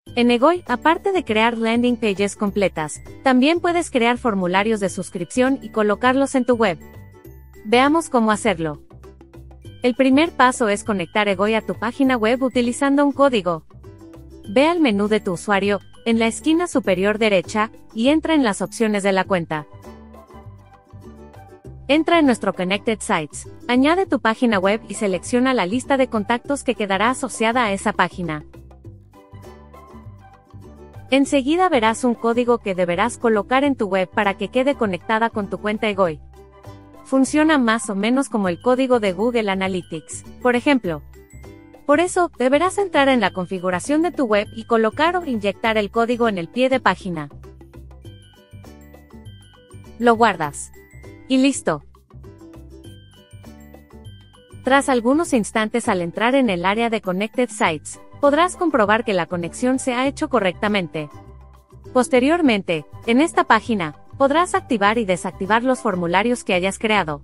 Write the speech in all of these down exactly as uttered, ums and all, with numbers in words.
En Egoy, aparte de crear landing pages completas, también puedes crear formularios de suscripción y colocarlos en tu web. Veamos cómo hacerlo. El primer paso es conectar Egoy a tu página web utilizando un código. Ve al menú de tu usuario, en la esquina superior derecha, y entra en las opciones de la cuenta. Entra en nuestro Connected Sites, añade tu página web y selecciona la lista de contactos que quedará asociada a esa página. Enseguida verás un código que deberás colocar en tu web para que quede conectada con tu cuenta Egoy. Funciona más o menos como el código de Google Analytics, por ejemplo. Por eso, deberás entrar en la configuración de tu web y colocar o inyectar el código en el pie de página. Lo guardas. Y listo. Tras algunos instantes al entrar en el área de Connected Sites, podrás comprobar que la conexión se ha hecho correctamente. Posteriormente, en esta página, podrás activar y desactivar los formularios que hayas creado.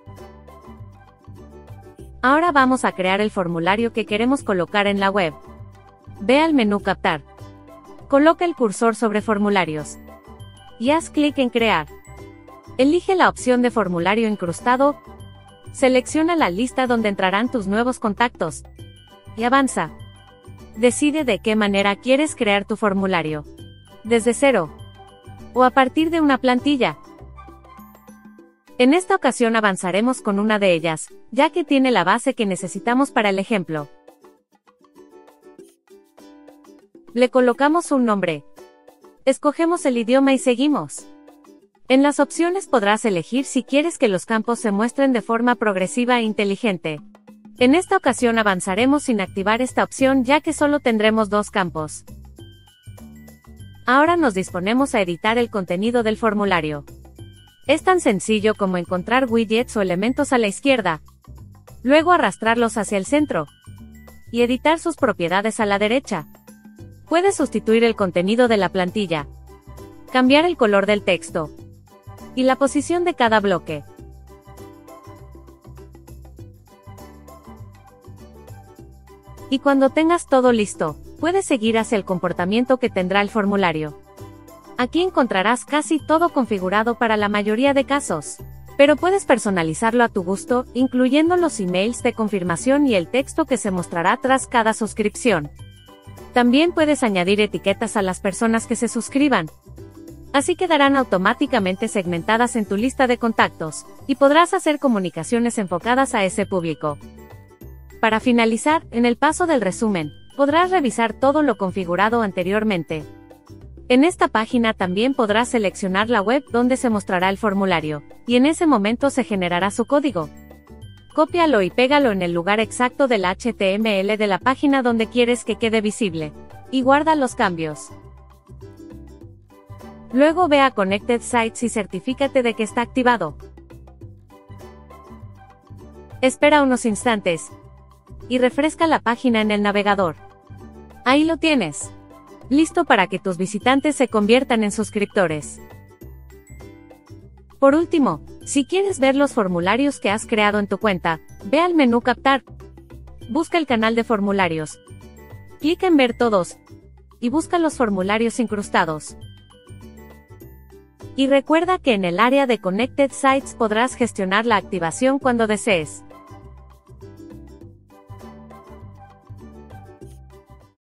Ahora vamos a crear el formulario que queremos colocar en la web. Ve al menú Captar. Coloca el cursor sobre Formularios. Y haz clic en Crear. Elige la opción de formulario incrustado. Selecciona la lista donde entrarán tus nuevos contactos. Y avanza. Decide de qué manera quieres crear tu formulario. Desde cero. O a partir de una plantilla. En esta ocasión avanzaremos con una de ellas, ya que tiene la base que necesitamos para el ejemplo. Le colocamos un nombre. Escogemos el idioma y seguimos. En las opciones podrás elegir si quieres que los campos se muestren de forma progresiva e inteligente. En esta ocasión avanzaremos sin activar esta opción ya que solo tendremos dos campos. Ahora nos disponemos a editar el contenido del formulario. Es tan sencillo como encontrar widgets o elementos a la izquierda, luego arrastrarlos hacia el centro, y editar sus propiedades a la derecha. Puedes sustituir el contenido de la plantilla, cambiar el color del texto, y la posición de cada bloque. Y cuando tengas todo listo, puedes seguir hacia el comportamiento que tendrá el formulario. Aquí encontrarás casi todo configurado para la mayoría de casos, pero puedes personalizarlo a tu gusto, incluyendo los emails de confirmación y el texto que se mostrará tras cada suscripción. También puedes añadir etiquetas a las personas que se suscriban. Así quedarán automáticamente segmentadas en tu lista de contactos, y podrás hacer comunicaciones enfocadas a ese público. Para finalizar, en el paso del resumen, podrás revisar todo lo configurado anteriormente. En esta página también podrás seleccionar la web donde se mostrará el formulario, y en ese momento se generará su código. Cópialo y pégalo en el lugar exacto del H T M L de la página donde quieres que quede visible, y guarda los cambios. Luego ve a Connected Sites y certifícate de que está activado. Espera unos instantes y refresca la página en el navegador. Ahí lo tienes. Listo para que tus visitantes se conviertan en suscriptores. Por último, si quieres ver los formularios que has creado en tu cuenta, ve al menú Captar. Busca el canal de formularios. Clica en Ver todos. Y busca los formularios incrustados. Y recuerda que en el área de Connected Sites podrás gestionar la activación cuando desees.